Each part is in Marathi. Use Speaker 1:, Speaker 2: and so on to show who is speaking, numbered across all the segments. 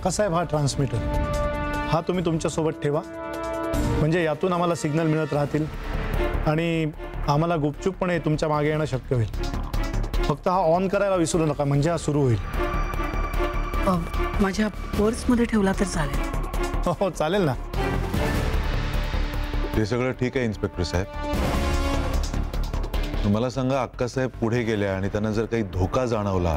Speaker 1: अक्कासाहेब, हा ट्रान्समीटर हा तुम्ही तुमच्यासोबत ठेवा, म्हणजे यातून आम्हाला सिग्नल मिळत राहतील आणि आम्हाला गुपचूपपणे तुमच्या मागे येणं शक्य होईल। फक्त हा ऑन करायला विसरू नका, म्हणजे हा सुरू होईल।
Speaker 2: माझ्या पर्समध्ये ठेवला तर चालेल?
Speaker 1: हो चालेल ना।
Speaker 3: ते सगळं ठीक आहे इन्स्पेक्टर साहेब, मला सांगा अक्कासाहेब पुढे गेल्या आणि त्यांना जर काही धोका जाणवला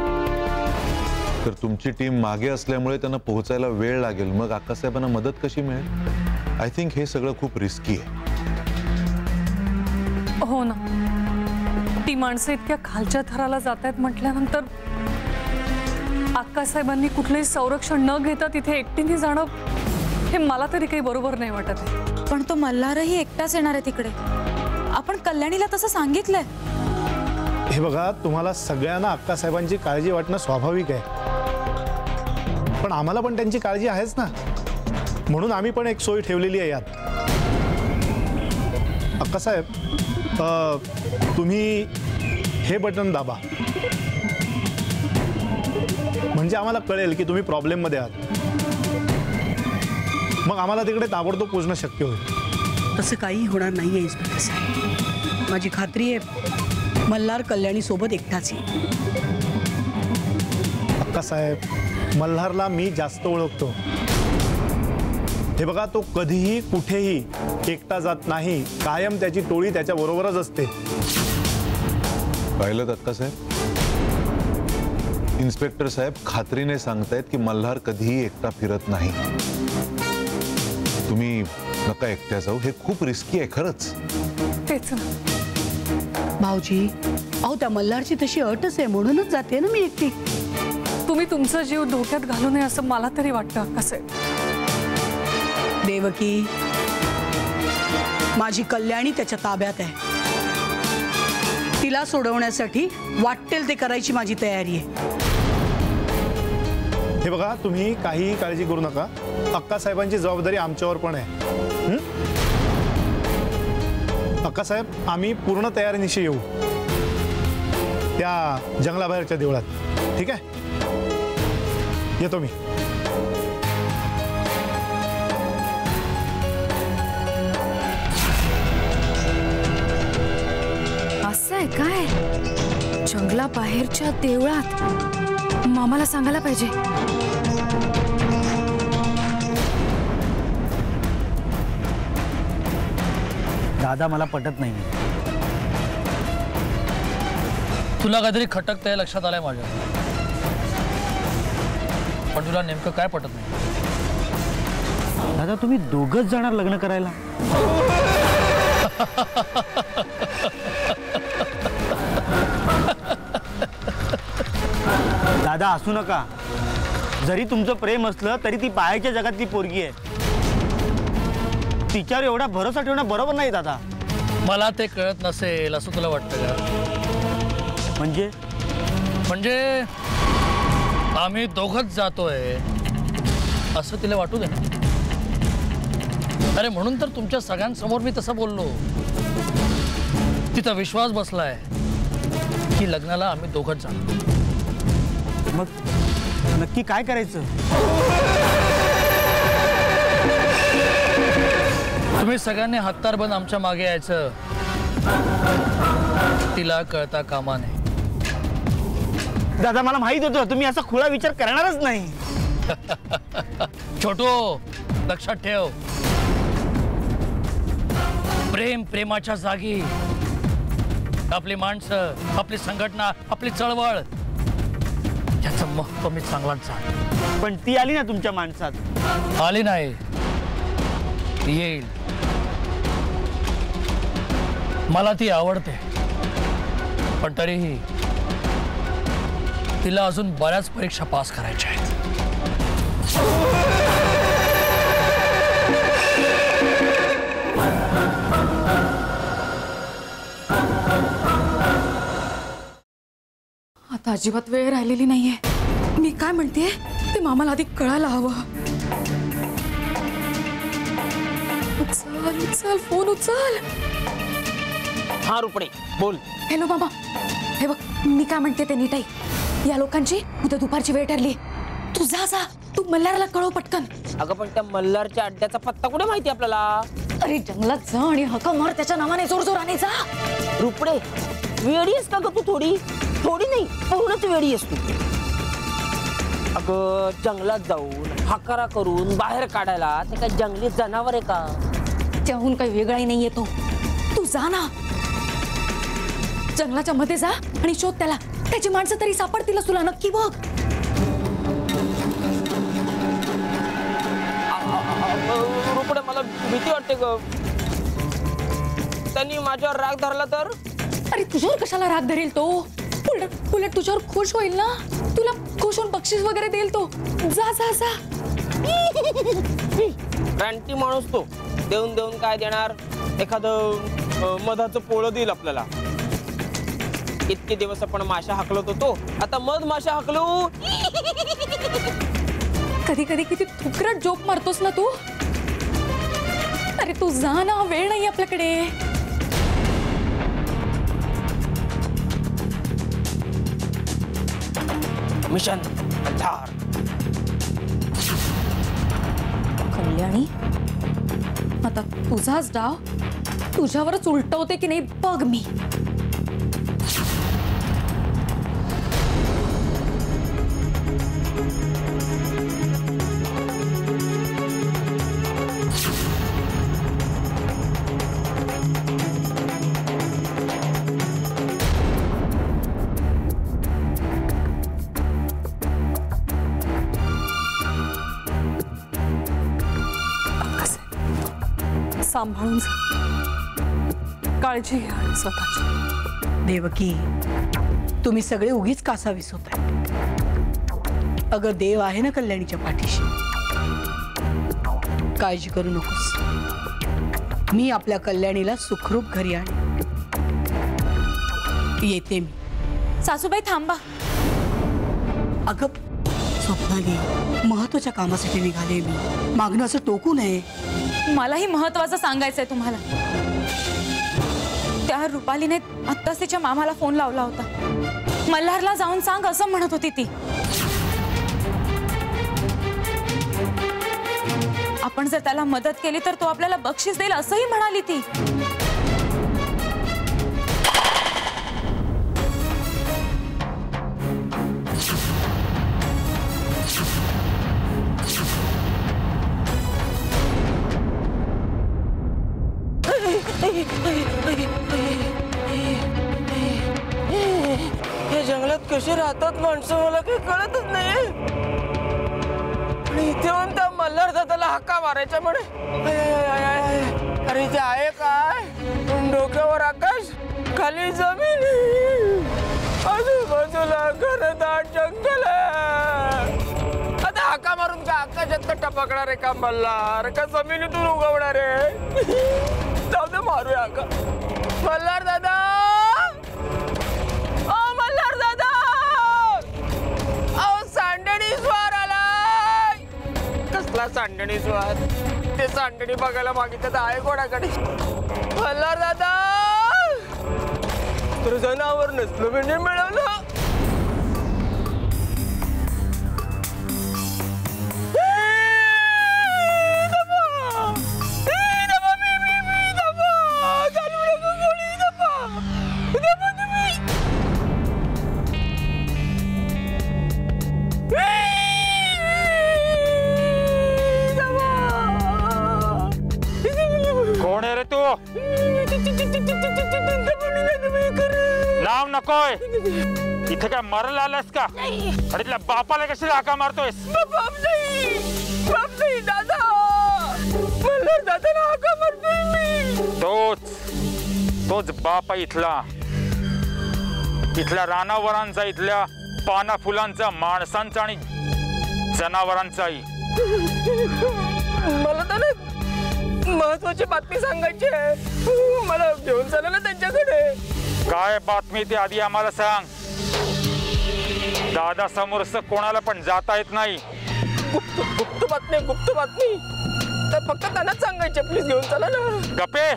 Speaker 3: तर तुमची टीम मागे असल्यामुळे त्यांना पोहोचायला वेळ लागेल, मग अक्कासाहेबांना मदत कशी मिळेल? आय थिंक हे सगळं खूप रिस्की आहे।
Speaker 4: हो ना, ती माणसं इतक्या खालच्या थराला जात आहेत म्हटल्यानंतर अक्कासाहेबांनी कुठलंही संरक्षण न घेता तिथे एकटीने जाणं हे मला तरी काही बरोबर नाही वाटत आहे।
Speaker 5: पण तो मल्हारही एकटाच येणार आहे तिकडे, आपण कल्याणीला तसं सांगितलंय।
Speaker 1: हे बघा, तुम्हाला सगळ्यांना अक्कासाहेबांची काळजी वाटणं स्वाभाविक आहे, पण आम्हाला पण त्यांची काळजी आहेच ना, म्हणून आम्ही पण एक सोय ठेवलेली आहे यात। अक्कासाहेब, तुम्ही हे बटन दाबा, म्हणजे आम्हाला कळेल की तुम्ही प्रॉब्लेम मध्ये आहात, मग आम्हाला तिकडे ताबडतोब पोहोचणं शक्य होईल।
Speaker 2: तसं काही होणार नाहीये इन्स्पेक्टर साहेब, माझी खात्री आहे मल्हार कल्याणी सोबत एकटाच येईल।
Speaker 1: अक्कासाहेब, मल्हारला मी जास्त ओळखतो। हे बघा, तो कधीही कुठेही एकटा जात नाही, कायम त्याची टोळी त्याच्या बरोबरच असते।
Speaker 3: पाहिलं अक्कासाहेब, इन्स्पेक्टर साहेब खात्रीने सांगतायत की मल्हार कधीही एकटा फिरत नाही। तुम्ही नका एकट्या जाऊ, हे खूप रिस्की आहे खरंच।
Speaker 4: तेच ना
Speaker 2: भाऊजी, अहो त्या मल्हारची तशी अटच आहे, म्हणूनच जाते ना मी एकटी।
Speaker 4: तुम्ही तुमचा जीव धोक्यात घालू नये असं मला तरी वाटतं अक्कासाहेब।
Speaker 2: देवकी, माझी कल्याणी त्याच्या ताब्यात आहे, तिला सोडवण्यासाठी वाटेल ते करायची माझी तयारी आहे।
Speaker 1: हे बघा, तुम्ही काही काळजी करू नका, अक्कासाहेबांची जबाबदारी आमच्यावर पण आहे। अक्कासाहेब, आम्ही पूर्ण तयारीनिशी येऊ त्या जंगलाबाहेरच्या देवळात, ठीक आहे? येतो मी।
Speaker 5: असं आहे काय? जंगलाबाहेरच्या देवळात मामाला सांगायला पाहिजे।
Speaker 6: दादा, मला पटत नाही।
Speaker 7: तुला काहीतरी खटकतंय लक्षात आलंय माझ्या, पण तुला नेमकं काय पटत नाही?
Speaker 6: दादा, तुम्ही दोघंच जाणार लग्न करायला? दादा, असू नका। जरी तुमचं प्रेम असलं तरी ती बाहेरच्या जगातली पोरगी आहे, तिच्यावर एवढा भरोसा ठेवणं बरोबर नाही दादा।
Speaker 7: मला ते कळत नसेल असं तुला वाटतं का?
Speaker 6: म्हणजे
Speaker 7: आम्ही दोघंच जातोय असं तिला वाटू दे ना। अरे म्हणून तर तुमच्या सगळ्यांसमोर मी तसं बोललो, तिचा विश्वास बसलाय की लग्नाला आम्ही दोघंच जाणार।
Speaker 6: मग नक्की काय करायचं?
Speaker 7: तुम्ही सगळ्यांनी हत्यार बंद आमच्या मागे यायचं, तिला कळता कामा नये।
Speaker 6: दादा, मला माहित होतं तुम्ही असा खुळा विचार करणारच नाही।
Speaker 7: छोटू, लक्षात ठेव, प्रेम प्रेमाच्या जागी आपली माणसं, आपली संघटना, आपली चळवळ याचं महत्व मी चांगलाच जाण।
Speaker 6: पण ती आली ना तुमच्या माणसात?
Speaker 7: आली नाही, येईल। मला ती आवडते, पण तरीही तिला अजून बऱ्याच परीक्षा पास करायच्या आहेत।
Speaker 5: आता अजिबात वेळ राहिलेली नाहीये। मी काय म्हणतेय ते मामाला आधी कळायला हवं। उचल उचल, फोन उचल।
Speaker 6: हा रुपडे, बोल।
Speaker 5: हॅलो मामा, हे बघ मी काय म्हणते ते नीट ऐक। या लोकांची उद्या दुपारची वेळ ठरली, तू जा जा। तू मल्हारला कळव पटकन.
Speaker 8: अगं पण त्या मल्हारच्या अड्ड्याचा पत्ता कुठे माहिती आपल्याला?
Speaker 5: अरे जंगलात जा आणि हका मार त्याच्या नावाने जोर जोराने जा.
Speaker 8: रुपडे वेडी आहेस का ग तू? थोडी थोडी नाही, पूर्णच वेडी आहेस तू. अगं जंगलात जाऊन हाकारा करून बाहेर काढायला ते काय जंगली जनावर आहे का?
Speaker 5: त्याहून काही वेगळाही नाहीये तो. तू जा ना, जंगलाच्या मध्ये जा आणि शोध त्याला. त्याची माणसं तरी सापडतीलच तुला, नक्की बघ.
Speaker 8: रुपडे मला भीती वाटते ग. त्यांनी माझ्यावर राग धरला तर?
Speaker 5: अरे तुझ्यावर कशाला राग धरेल तो? उलट तुझ्यावर खुश होईल ना. तुला खुश होऊन बक्षीस वगैरे देईल तो. जा जा जा.
Speaker 8: रानटी माणूस तो. देऊन देऊन काय देणार? एखादं मधाचं पोळं देईल आपल्याला. इतके दिवस आपण माशा हाकलत होतो, आता मध माशा हाकलू.
Speaker 5: कधी कधी किती थुकरट जोक मारतोस ना तू. अरे तू जा ना, वेळ नाही आपल्याकडे.
Speaker 8: मिशन अंधार.
Speaker 5: कल्याणी, आता तुझाच डाव तुझ्यावरच उलटवते की नाही बघ मी.
Speaker 4: सांभाळून जा, काळजी घ्या स्वतःची.
Speaker 2: देवकी, तुम्ही सगळे उगीच कासा विसवताय. अगं देव आहे ना कल्याणीच्या पाठीशी. काळजी करू नकोस. मी आपल्या कल्याणीला सुखरूप घरी आण. येते मी.
Speaker 5: सासूबाई थांबा.
Speaker 2: अगं स्वप्नाली, महत्वाच्या कामासाठी निघाले मी. मागणं असं टोकू नये.
Speaker 5: मलाही महत्वाचं सांगायचंय तुम्हाला. त्या रुपालीने आत्ताच तिच्या मामाला फोन लावला होता. मल्हारला जाऊन सांग असं म्हणत होती ती. आपण जर त्याला मदत केली तर तो आपल्याला बक्षीस देईल असंही म्हणाली ती.
Speaker 8: या जंगलात कशी राहतात माणसं मला काही कळतच नाही. आणि इथे येऊन त्या मल्हार दादाला हक्का मारायच्या म्हणे. अरे इथे आहे काय? डोक्यावर आकाश, खाली जमीन, आजूबाजूला घनदाट जंगल. आता हक्का मारून का आकाशात टपकणार आहे का मल्हार? का जमिनीतून उगवणार आहे? जाऊ दे, मारूया का मल्हार दादा. ओ मल्हार दादा, अहो सांडणी स्वार आलाय. कसला सांडणी स्वार? ते सांडणी बघायला मागितलं तर आहे कोणाकडे? मल्हार दादा, तर जनावर नसलं म्हणजे मिळवलं.
Speaker 9: कोण आहे रे तू? नाव नकोय. इथे काय मरायला आलास का? अरे तुला बापाला कशाला हाका मारतोयस?
Speaker 8: बाप नाही दादा. मल्हार दादाला हाका मारतोय मी.
Speaker 9: तोच बाप आहे इथला. इथल्या रानावरांचा, इथल्या पाना फुलांचा, माणसांचा आणि जनावरांचाही.
Speaker 8: मला तर महत्वाची बातमी सांगायची आहे. मला घेऊन चला ना त्यांच्याकडे.
Speaker 9: काय बातमी ते आधी आम्हाला सांग. दादा समोरच कोणाला पण जाता येत नाही.
Speaker 8: गुप्त बातमी. तर फक्त त्यांनाच सांगायचे. प्लीज घेऊन चला ना.
Speaker 9: गप्पे,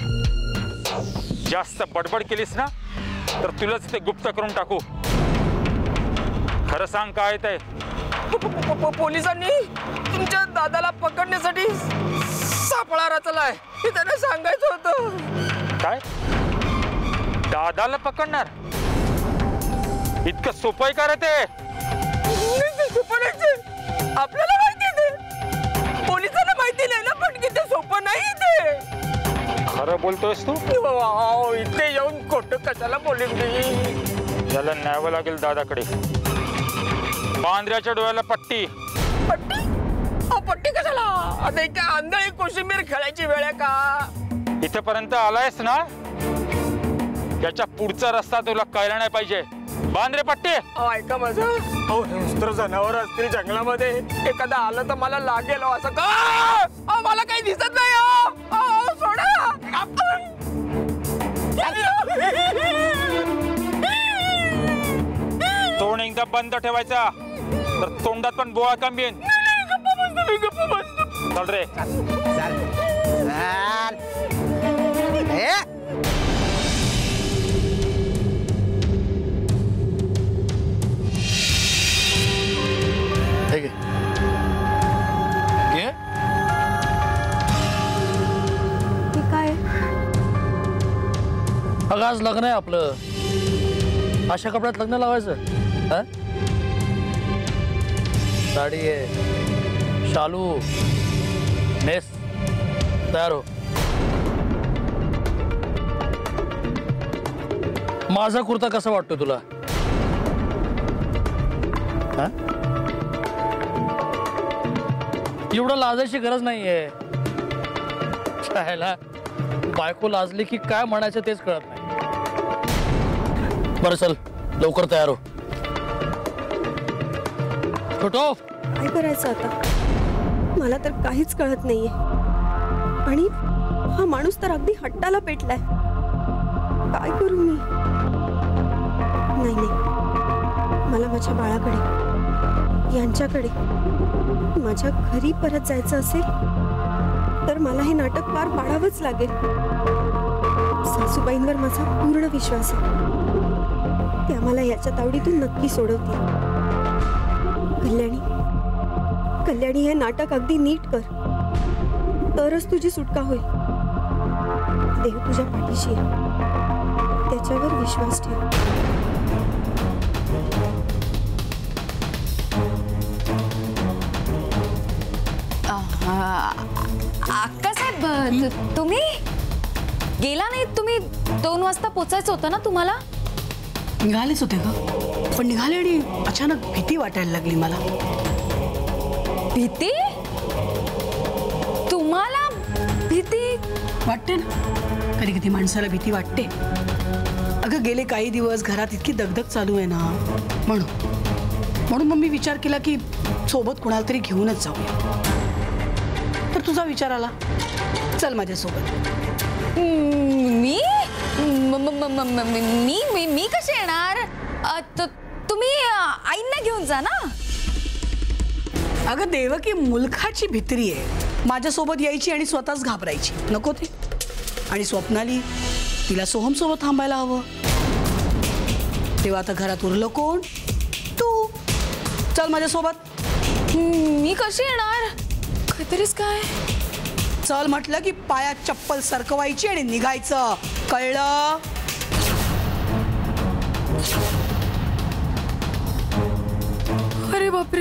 Speaker 9: जास्त बडबड केलीस ना तर तुलाच ते गुप्त करून टाकू. खरं सांग काय ते.
Speaker 8: पोलिसांनी तुमच्या दादाला पकडण्यासाठी सापळा रचलाय हे त्यांना सांगायचं होतं.
Speaker 9: काय दादाला पकडणार? इतकं सोपं आहे का रे ते?
Speaker 8: सोपं नाही ते. आपल्याला माहिती ते, पोलिसांना माहिती नाही ना, पण किती सोपं नाही ते.
Speaker 9: खरं बोलतोयस तू?
Speaker 8: इथे येऊन खोटं कशाला बोलेन मी?
Speaker 9: याला न्यावं लागेल दादाकडे. बांद्र्याच्या डोळ्याला पट्टी.
Speaker 8: पट्टी? पट्टी कशाला? आता एक आंधळी कोशिंबीर खेळायची वेळ आहे का?
Speaker 9: इथेपर्यंत आलायस ना, याच्या पुढचा रस्ता तुला कळला नाही पाहिजे. बांद्रे पट्टी.
Speaker 8: ऐका माझं, हिंस्त्र जनावर असतील जंगलामध्ये, एखादा आलं तर मला लागेल असं का? मला काही दिसत नाही. सोडा.
Speaker 9: तोंड एकदा बंद ठेवायचा, तर तोंडात पण बोळा कमीन. चल रे.
Speaker 5: काय
Speaker 7: अगं आज लग्न आहे आपलं, अशा कपड्यात लग्न लावायचं? हा? साडी आहे, शालू, नेस, तयार हो. माझा कुर्ता कसा वाटतो तुला? हा? एवढं लाजायची गरज नाहीये. बायको लाजली की काय म्हणायचं तेच कळत नाही. बरं चल लवकर तयार हो. छोटो,
Speaker 10: काय करायचं आता? मला तर काहीच कळत नाहीये. आणि हा माणूस तर अगदी हट्टाला पेटलाय. काय करू मी? नाही नाही, मला माझ्या बाळाकडे, यांच्याकडे, माझ्या घरी परत जायचं असेल तर मला हे नाटक पार पाडावंच लागेल. सासूबाईंवर माझा पूर्ण विश्वास आहे. त्या मला याच्या तावडीतून नक्की सोडवतील. कल्याणी, हे नाटक अगदी नीट कर, तरच तुझी सुटका होईल. देव तुझ्या पाठीशी आहे, त्याच्यावर विश्वास ठेव.
Speaker 5: अक्कासाहेब, तुम्ही गेला नाही? तुम्ही 2 वाजता पोचायचं होतं ना तुम्हाला?
Speaker 2: निघालेच होते का? पण निघाले आणि अचानक भीती वाटायला लागली मला.
Speaker 5: भीती? तुम्हाला भीती
Speaker 2: वाटते ना, कधी कधी माणसाला भीती वाटते. अगं गेले काही दिवस घरात इतकी दगदग चालू आहे ना, म्हणून मग मी विचार केला की सोबत कुणाला तरी घेऊनच जाऊया. तर तुझा विचार आला, चल माझ्यासोबत.
Speaker 5: मी मी कशी येणार? तुम्ही आईंना घेऊन जा ना.
Speaker 2: अगं देवकी मुलखाची भित्री आहे, माझ्यासोबत यायची आणि स्वतःच घाबरायची नको ते. आणि स्वप्नाली, तिला सोहम सोबत थांबायला हवं. तेव्हा आता घरात उरलं कोण? तू. चल माझ्यासोबत.
Speaker 5: मी कशी येणार? काहीतरीच काय.
Speaker 2: चल म्हटलं की पायात चप्पल सरकवायची आणि निघायचं, कळलं?
Speaker 4: अरे बापरे,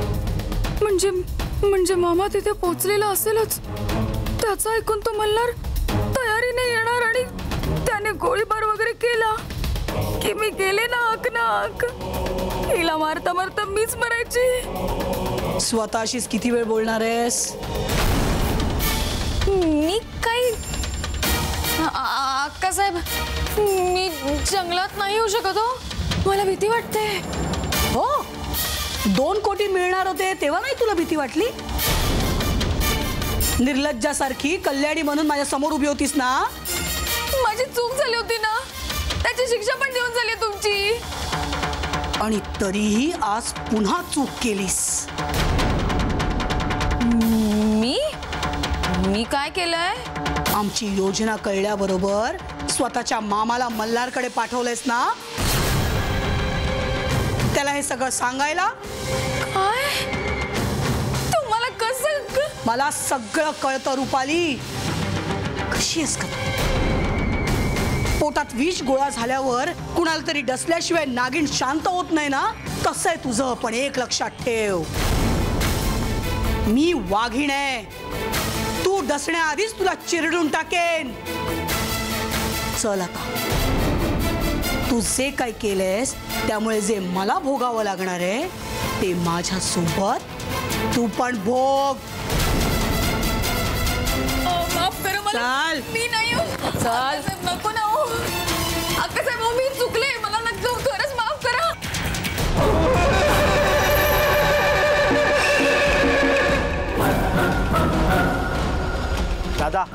Speaker 4: म्हणजे मामा तिथे पोहोचलेला असेलच. त्याचं ऐकून तो मल्हार तयारीने येणार आणि त्याने गोळीबार वगैरे केला की मी गेले ना हक. हिला मारता मारता मीच मरायची.
Speaker 2: स्वतःशीच किती वेळ बोलणार आहेस?
Speaker 5: मी काही अक्कासाहेब, मी जंगलात नाही येऊ शकत हो, मला भीती वाटते.
Speaker 2: हो, 2 कोटी मिळणार होते तेव्हा नाही तुला भीती वाटली? निर्लज्जासारखी कल्याणी म्हणून माझ्या समोर उभी होतीस ना.
Speaker 5: माझी चूक झाली होती ना, त्याची शिक्षा पण देऊन झाली तुमची.
Speaker 2: आणि तरीही आज पुन्हा चूक केलीस.
Speaker 5: मी काय केलंय?
Speaker 2: आमची योजना कळल्याबरोबर स्वतःच्या मामाला मल्हारकडे पाठवलंयस ना, त्याला हे सगळं सांगायला.
Speaker 5: काय?
Speaker 2: मला सगळं कळतं रुपाली. कशी आहेस का? पोटात विष गोळा झाल्यावर कुणाला तरी डसल्याशिवाय नागिन शांत होत नाही ना, तसं आहे तुझं. पण एक लक्षात ठेव, मी वाघीण आहे. तू डसण्याआधीच तुला चिरडून टाकेन. चल आता, तू जे काय केलेस त्यामुळे जे मला भोगावं लागणार आहे ते माझ्या सोबत तू पण भोग.
Speaker 5: माफ करा मला.
Speaker 2: चल.
Speaker 5: मी नाही हो.
Speaker 2: चल.
Speaker 5: नको ना हो. अक्कासाहेब हो, मी चुकले. मला नको, खरंच माफ करा.
Speaker 6: दादा,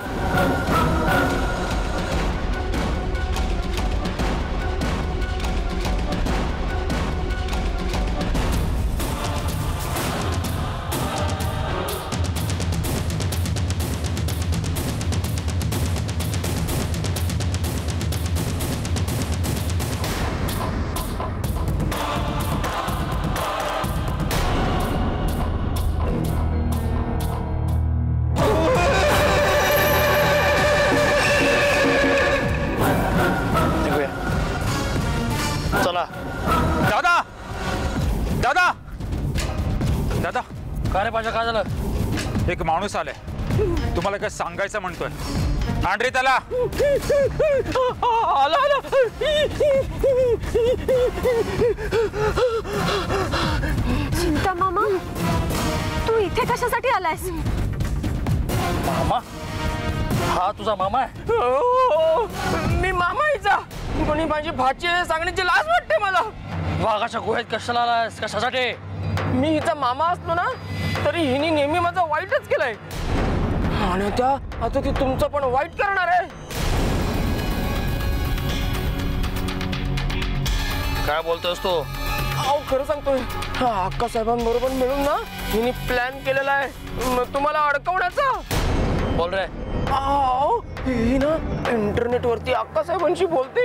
Speaker 7: चला.
Speaker 9: दादा दादा दादा,
Speaker 7: काय रे पाशा, काय झालं?
Speaker 9: एक माणूस आलाय, तुम्हाला काय सांगायचं म्हणतोय. आण रे त्याला.
Speaker 8: आला आला.
Speaker 10: चिंता मामा, तू इथे कशासाठी आलायस?
Speaker 7: मामा? हा तुझा मामा आहे?
Speaker 8: मी मामा हिचा, पण ही माझी भाची आहे सांगण्याची लाज वाटते मला.
Speaker 7: वाघाच्या गुहेत कशाला आलायस? कशासाठी?
Speaker 8: मी हिचा मामा असलो ना तरी हिने नेहमी माझा वाईटच केलंय, आणि आता ती तुमचं पण वाईट करणार आहे.
Speaker 7: काय बोलतोस तू?
Speaker 8: अहो खरं सांगतोय, अक्कासाहेबांबरोबर मिळून ना हिने प्लॅन केलेला आहे तुम्हाला अडकवण्याचा.
Speaker 7: बोल रे.
Speaker 8: अहो ही ना इंटरनेटवरती अक्कासाहेबांशी बोलते.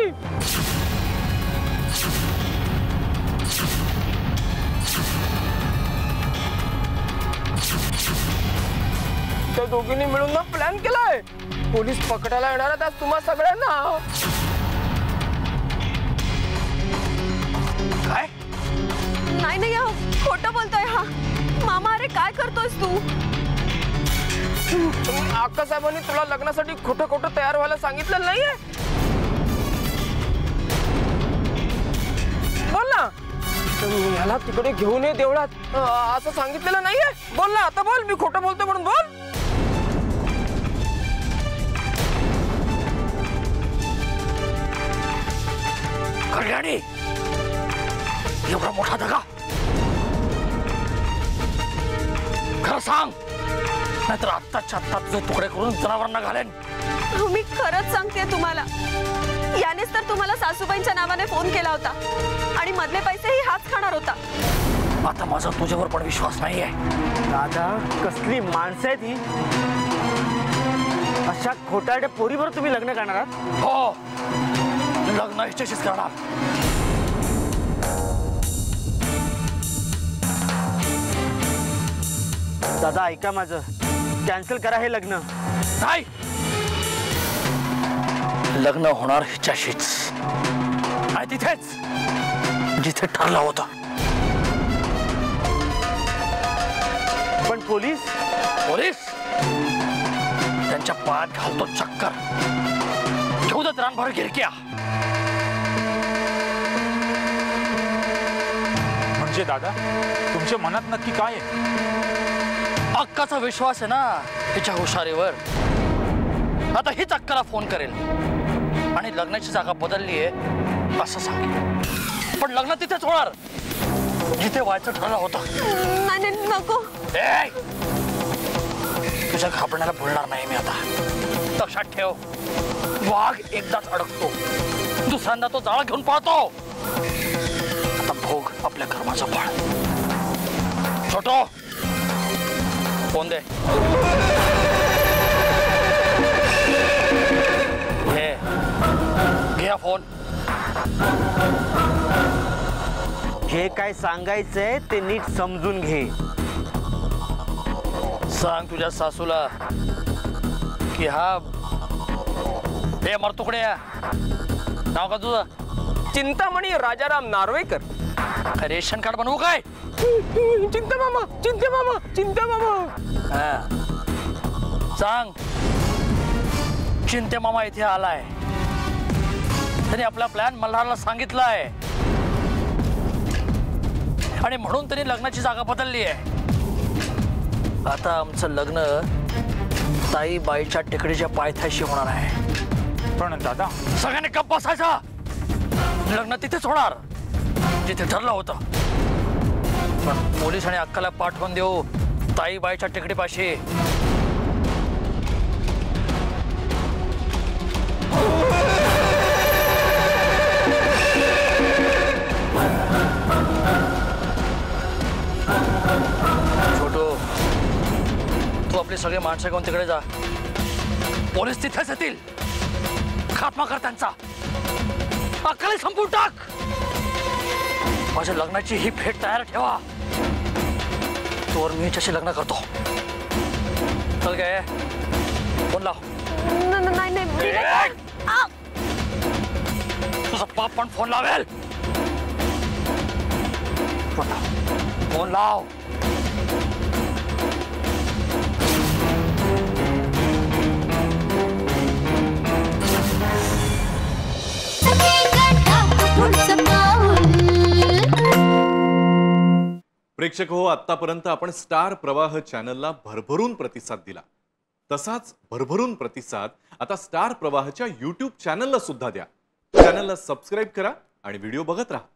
Speaker 8: त्या दोघींनी मिळून ना प्लॅन केलाय. पोलीस पकडायला येणार आहेत आज तुम्हा सगळ्यांना.
Speaker 7: काय?
Speaker 10: नाही नाही, खोटं बोलतोय हा मामा. अरे काय करतोयस तू?
Speaker 8: अक्कासाहेबांनी तुला लग्नासाठी खोटं खोटं तयार व्हायला सांगितलं नाहीये? बोल ना. याला तिकडे घेऊन ये देवळात असं सांगितलेलं नाहीये? बोल ना आता, बोल. मी खोटं बोलतोय म्हणून बोल.
Speaker 7: कल्याणी, एवढा मोठा दगा? खरं सांग, नाहीतर आत्ताच्या आत्ता तुझे तुकडे करून जनावरांना घालेन.
Speaker 10: मी खरंच सांगते तुम्हाला, यानेच तर तुम्हाला सासूबाईंच्या नावाने फोन केला होता आणि मधले पैसेही हाच खाणार होता.
Speaker 7: आता माझा तुझ्यावर पण विश्वास नाहीये.
Speaker 6: दादा, कसली माणसं आहेत ही? अशा खोटारड्या पोरीवर तुम्ही लग्न करणार आहात?
Speaker 7: हो, लग्न हिच्याशीच करणार.
Speaker 6: दादा ऐका माझं, कॅन्सल करा हे लग्न.
Speaker 7: नाही, लग्न होणार हिच्याशीच, आणि तिथेच जिथे ठरलं होतं.
Speaker 6: पण पोलीस?
Speaker 7: पोलीस त्यांच्या पायात घालतो चक्कर. घेऊ देत रानभर गिरक्या.
Speaker 9: म्हणजे दादा, तुमच्या मनात नक्की काय आहे?
Speaker 7: अक्काचा विश्वास आहे ना हिच्या हुशारीवर. आता हीच अक्काला फोन करेल आणि लग्नाची जागा बदलली आहे असं सांगेल. पण लग्न तिथेच होणार जिथे व्हायचं ठरलं होतं.
Speaker 10: नाही नको.
Speaker 7: तुझ्या घाबरण्याला बोलणार नाही मी आता. लक्षात ठेव, वाघ एकदाच अडकतो, दुसऱ्यांदा तो जाळा घेऊन पळतो. आता भोग आपल्या कर्माचं फळ. छोटो, फोन दे. घे फोन.
Speaker 6: जे काय सांगायचंय ते नीट समजून घे.
Speaker 7: सांग तुझ्या सासूला की हा हे मरतुकड्या नाव का तुझं?
Speaker 8: चिंतामणी राजाराम नार्वेकर.
Speaker 7: काय रेशन कार्ड बनवू काय?
Speaker 8: चिंता मामा, चिंता मामा, चिंता मामा.
Speaker 7: हा. सांग चिंते मामा इथे आलाय, त्याने आपला प्लॅन मल्हारला सांगितलाय आणि म्हणून त्यांनी लग्नाची जागा बदलली आहे. आता आमचं लग्न ताईबाईच्या टेकडीच्या पायथ्याशी होणार आहे.
Speaker 9: पण दादा,
Speaker 7: सगळ्यांनी गप्प बसायचा. लग्न तिथेच होणार जिथे ठरलं होतं. पण पोलीस आणि अक्काला पाठवून देऊ ताईबाईच्या टेकडीपाशी. छोटू, तू आपली सगळी माणसं घेऊन तिकडे जा. पोलीस तिथेच येतील. खात्मा कर त्यांचा. अक्काला संपून टाक. माझ्या लग्नाची ही भेट तयार ठेवा. तोवर मी हिच्याशी लग्न करतो. चल काय फोन लाव. तुझा बाप पण फोन लावेल. फोन लाव.
Speaker 11: प्रेक्षक हो, आतापर्यंत आपण स्टार प्रवाह चॅनलला भरभरून प्रतिसाद दिला. तसाच भरभरून प्रतिसाद आता स्टार प्रवाहच्या YouTube चॅनलला सुद्धा द्या. चॅनलला सबस्क्राईब करा आणि व्हिडिओ बघत राहा.